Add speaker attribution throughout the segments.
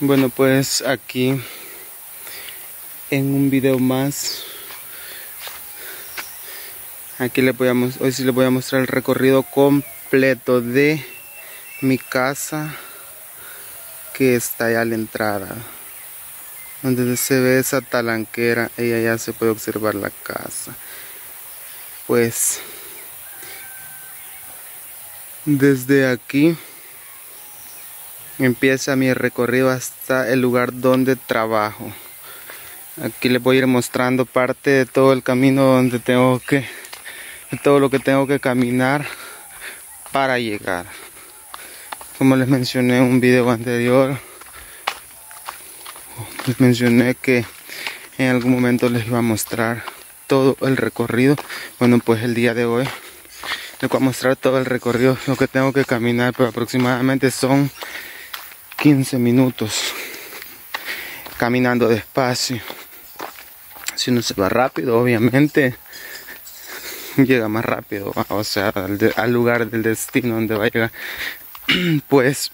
Speaker 1: Bueno, pues aquí en un video más, aquí hoy sí les voy a mostrar el recorrido completo de mi casa, que está allá a la entrada, donde se ve esa talanquera y allá se puede observar la casa. Pues desde aquí empieza mi recorrido hasta el lugar donde trabajo. Aquí les voy a ir mostrando parte de todo el camino donde de todo lo que tengo que caminar para llegar. Como les mencioné en un video anterior, les mencioné que en algún momento les iba a mostrar todo el recorrido. Bueno, pues el día de hoy les voy a mostrar todo el recorrido, lo que tengo que caminar, pero aproximadamente son 15 minutos caminando despacio. Si uno se va rápido, obviamente llega más rápido, o sea, al lugar del destino donde va a llegar. Pues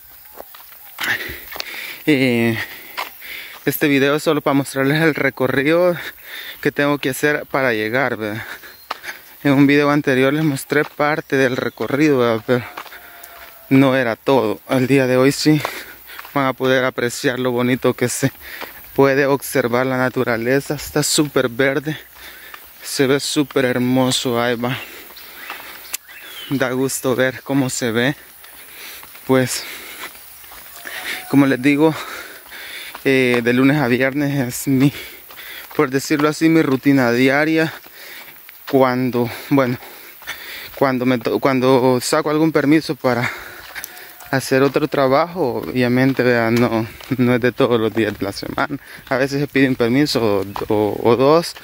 Speaker 1: este video es solo para mostrarles el recorrido que tengo que hacer para llegar, ¿verdad? En un video anterior les mostré parte del recorrido, ¿verdad? Pero no era todo. El día de hoy sí van a poder apreciar lo bonito que se puede observar. La naturaleza está súper verde, se ve súper hermoso. Ahí va, da gusto ver cómo se ve. Pues como les digo, de lunes a viernes es por decirlo así, mi rutina diaria. Cuando saco algún permiso para hacer otro trabajo, obviamente, vean, no es de todos los días de la semana. A veces se piden permiso o dos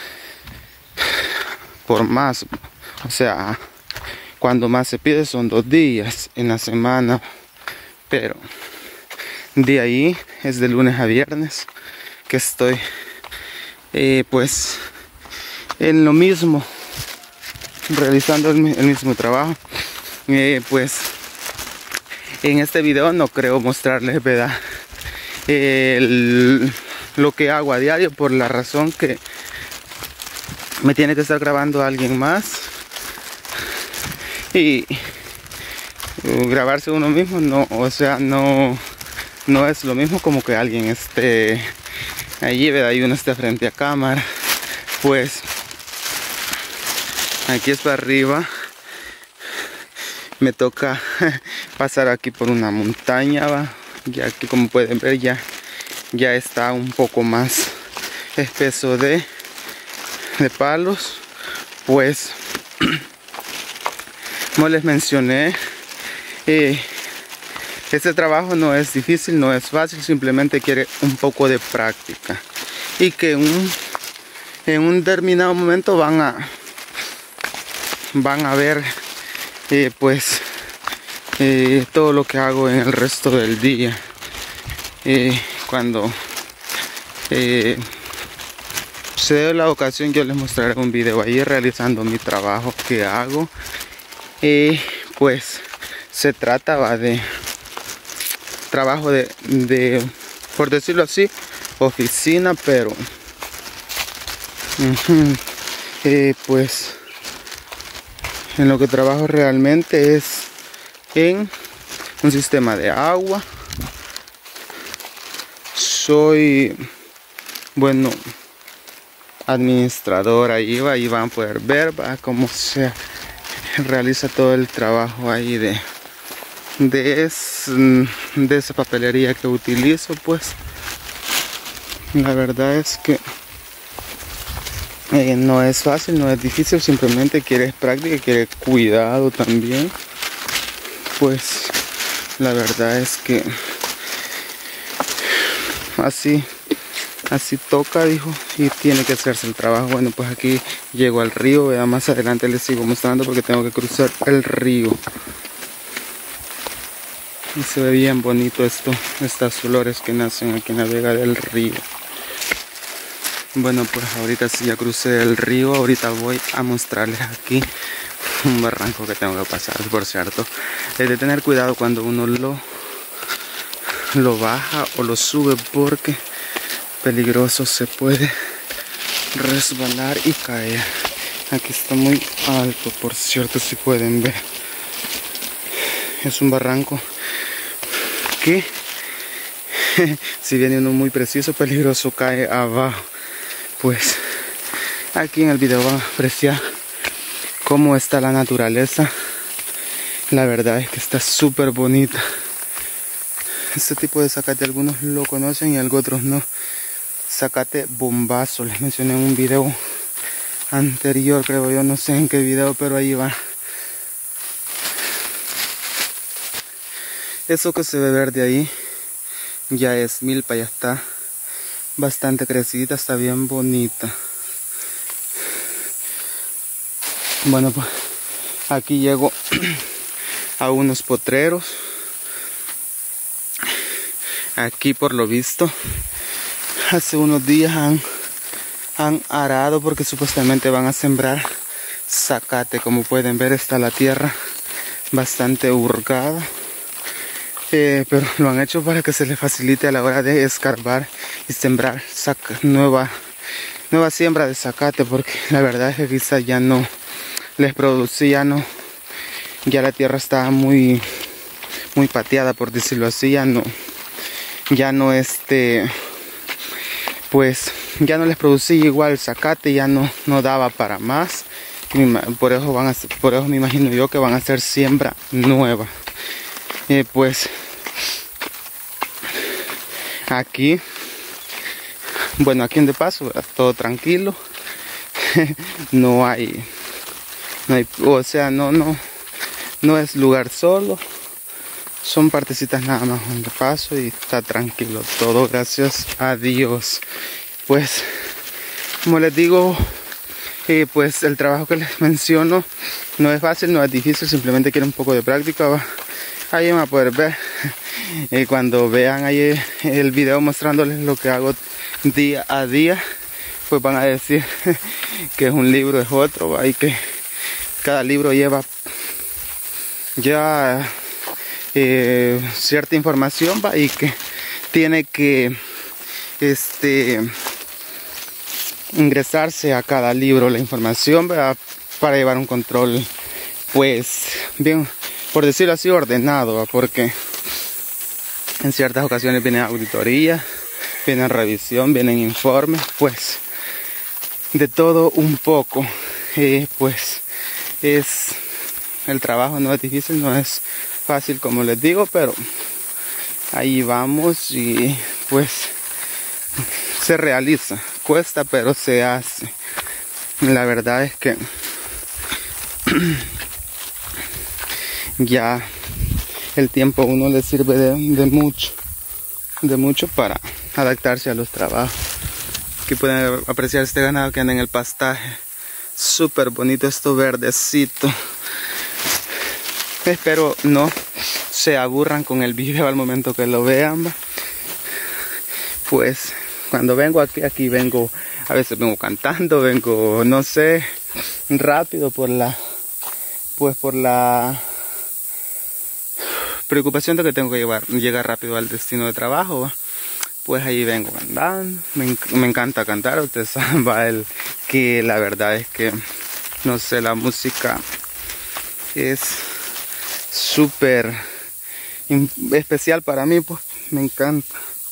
Speaker 1: por más. O sea, cuando más se pide son 2 días en la semana. Pero de ahí es de lunes a viernes que estoy pues en lo mismo, realizando el mismo trabajo. Pues en este video no creo mostrarles, ¿verdad?, lo que hago a diario, por la razón que me tiene que estar grabando alguien más, y grabarse uno mismo no es lo mismo como que alguien esté allí, ¿verdad?, y uno esté frente a cámara. Pues aquí es para arriba, me toca pasar aquí por una montaña, ¿va? Y aquí, como pueden ver, ya está un poco más espeso de palos. Pues como les mencioné, este trabajo no es difícil, no es fácil, simplemente quiere un poco de práctica, y que en un determinado momento van a ver pues todo lo que hago en el resto del día. Cuando se dé la ocasión, yo les mostraré un video ahí realizando mi trabajo que hago. Pues se trata de trabajo de por decirlo así, oficina, pero pues en lo que trabajo realmente es en un sistema de agua. Soy, bueno, administrador. Ahí van a poder ver cómo se realiza todo el trabajo ahí de esa papelería que utilizo. Pues la verdad es que no es fácil, no es difícil, simplemente quiere práctica, quiere cuidado también. Pues la verdad es que así toca, dijo, y tiene que hacerse el trabajo. Bueno, pues aquí llego al río, ¿verdad? Más adelante les sigo mostrando porque tengo que cruzar el río. Y se ve bien bonito estas flores que nacen aquí en la vega del río. Bueno, pues ahorita sí ya crucé el río. Ahorita voy a mostrarles aquí un barranco que tengo que pasar. Por cierto, es de tener cuidado cuando uno lo baja o lo sube porque peligroso, se puede resbalar y caer. Aquí está muy alto, por cierto, si pueden ver. Es un barranco que si viene uno muy preciso, peligroso, cae abajo. Pues aquí en el video van a apreciar cómo está la naturaleza. La verdad es que está súper bonita. Este tipo de zacate algunos lo conocen y otros no. Zacate bombazo, les mencioné en un video anterior, creo yo, no sé en qué video, pero ahí va. Eso que se ve verde ahí ya es milpa, ya está bastante crecida, está bien bonita. Bueno, pues aquí llego a unos potreros. Aquí por lo visto hace unos días han arado porque supuestamente van a sembrar zacate. Como pueden ver, está la tierra bastante hurgada, pero lo han hecho para que se les facilite a la hora de escarbar y sembrar nueva siembra de zacate, porque la verdad es que quizá ya no les producía, ya la tierra estaba muy pateada, por decirlo así. Ya no pues ya no les producía igual zacate, ya no daba para más. Por eso me imagino yo que van a hacer siembra nueva. Pues aquí, bueno, aquí en de paso, todo tranquilo. no hay, o sea, no es lugar solo. Son partecitas nada más de paso y está tranquilo todo, gracias a Dios. Pues, como les digo, pues el trabajo que les menciono no es fácil, no es difícil, simplemente quiere un poco de práctica. Ahí van a poder ver, cuando vean ahí el video mostrándoles lo que hago día a día, pues van a decir que es un libro, es otro, y que cada libro lleva cierta información, y que tiene que ingresarse a cada libro la información, para llevar un control, pues bien, por decirlo así, ordenado, porque en ciertas ocasiones vienen auditorías, vienen revisión, vienen informes, pues de todo un poco. Pues el trabajo no es difícil, no es fácil, como les digo, pero ahí vamos y pues se realiza. Cuesta, pero se hace. La verdad es que ya el tiempo a uno le sirve de mucho para adaptarse a los trabajos. Aquí pueden apreciar este ganado que anda en el pastaje. Súper bonito esto, verdecito. Espero no se aburran con el video al momento que lo vean. Pues cuando vengo aquí vengo, a veces vengo cantando, vengo, no sé, rápido por la preocupación de que tengo que llegar rápido al destino de trabajo. Pues ahí vengo andando, me encanta cantar. Ustedes saben que la verdad es que, no sé, la música es súper especial para mí, pues me encanta.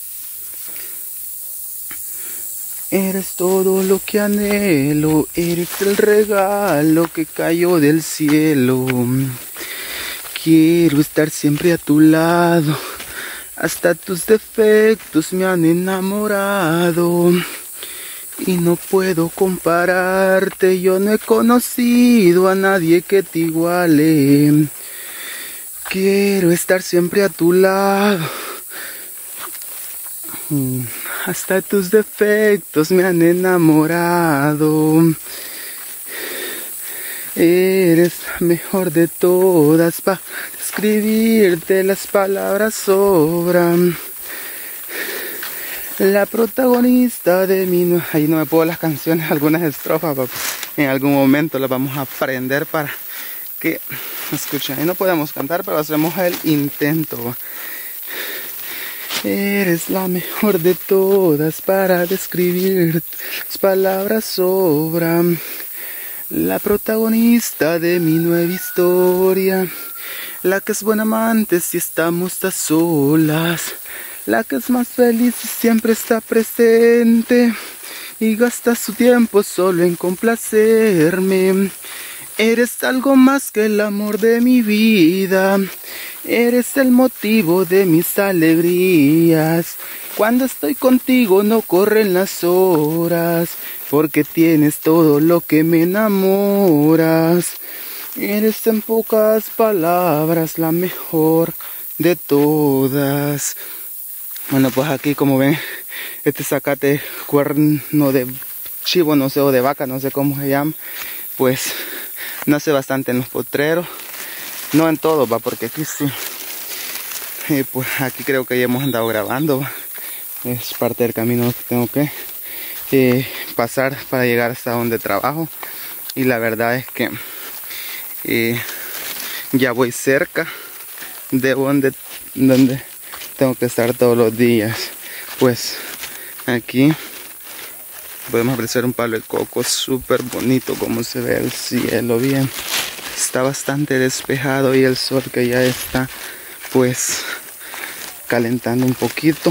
Speaker 1: Eres todo lo que anhelo, eres el regalo que cayó del cielo. Quiero estar siempre a tu lado, hasta tus defectos me han enamorado. Y no puedo compararte, yo no he conocido a nadie que te iguale. Quiero estar siempre a tu lado, hasta tus defectos me han enamorado. Eres la mejor de todas, para escribirte las palabras sobran. La protagonista de mi... Ahí no me puedo las canciones, algunas estrofas, papá. En algún momento las vamos a aprender para que escuchen. Ahí no podemos cantar, pero hacemos el intento. Eres la mejor de todas para describir. Las palabras sobran. La protagonista de mi nueva historia. La que es buena amante si estamos a solas. La que es más feliz y siempre está presente. Y gasta su tiempo solo en complacerme. Eres algo más que el amor de mi vida. Eres el motivo de mis alegrías. Cuando estoy contigo no corren las horas, porque tienes todo lo que me enamoras. Eres en pocas palabras la mejor de todas. Bueno, pues aquí como ven, este zacate cuerno de chivo, no sé, o de vaca, no sé cómo se llama, pues nace bastante en los potreros. No en todo, va, porque aquí sí. Pues aquí creo que ya hemos andado grabando, va. Es parte del camino que tengo que pasar para llegar hasta donde trabajo. Y la verdad es que ya voy cerca de donde tengo que estar todos los días. Pues aquí podemos apreciar un palo de coco súper bonito, como se ve el cielo bien. Está bastante despejado y el sol que ya está pues calentando un poquito.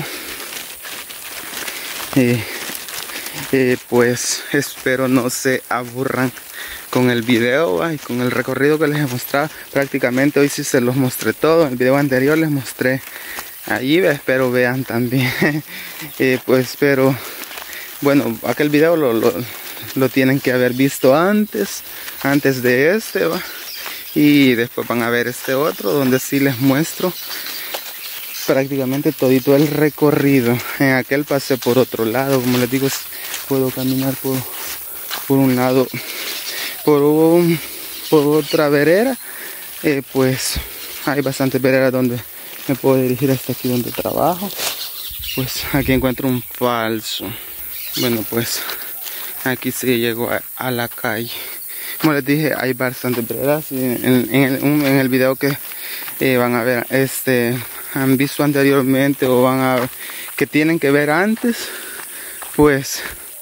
Speaker 1: Pues espero no se aburran con el video y con el recorrido que les he mostrado. Prácticamente hoy sí se los mostré todo. En el video anterior les mostré allí, espero vean también. Pues pero bueno, aquel video lo tienen que haber visto antes de este, ¿va? Y después van a ver este otro donde sí les muestro prácticamente todito el recorrido. En aquel pasé por otro lado, como les digo, puedo caminar por un lado, por otra vereda. Pues hay bastantes veredas donde me puedo dirigir hasta aquí donde trabajo. Pues aquí encuentro un falso. Bueno, pues aquí sí llego a la calle. Como les dije, hay bastantes veredas. En el video que van a ver, han visto anteriormente o que tienen que ver antes, pues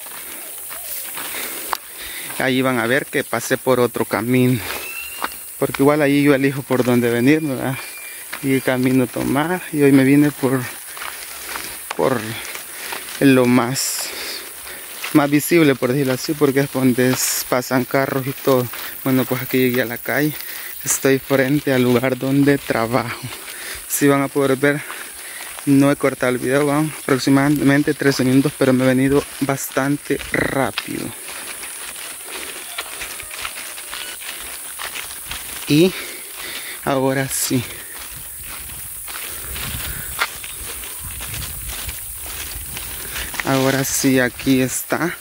Speaker 1: ahí van a ver que pasé por otro camino, porque igual ahí yo elijo por dónde venir, ¿verdad? Y el camino tomar, y hoy me vine por lo más visible, por decirlo así, porque es donde pasan carros y todo. Bueno, pues aquí llegué a la calle, estoy frente al lugar donde trabajo. Si van a poder ver, no he cortado el video, van aproximadamente 13 minutos, pero me he venido bastante rápido. Y ahora sí. Ahora sí, aquí está.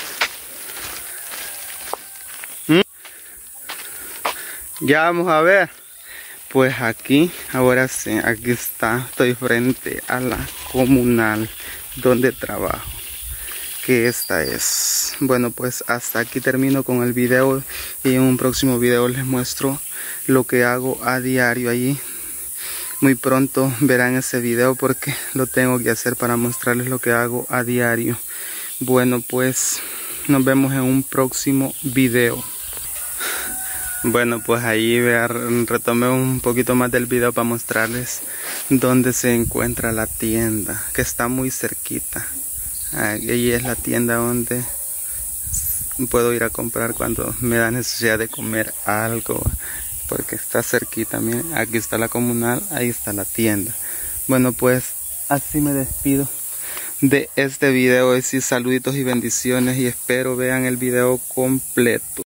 Speaker 1: Ya vamos a ver. Pues aquí, ahora sí, aquí está. Estoy frente a la comunal donde trabajo. Que esta es. Bueno, pues hasta aquí termino con el video. Y en un próximo video les muestro lo que hago a diario allí. Muy pronto verán ese video porque lo tengo que hacer para mostrarles lo que hago a diario. Bueno, pues nos vemos en un próximo video. Bueno, pues ahí retomé un poquito más del video para mostrarles dónde se encuentra la tienda, que está muy cerquita. Ahí es la tienda donde puedo ir a comprar cuando me da necesidad de comer algo, porque está cerquita. Miren, aquí está la comunal, ahí está la tienda. Bueno, pues así me despido de este video. Y sí, saluditos y bendiciones, y espero vean el video completo.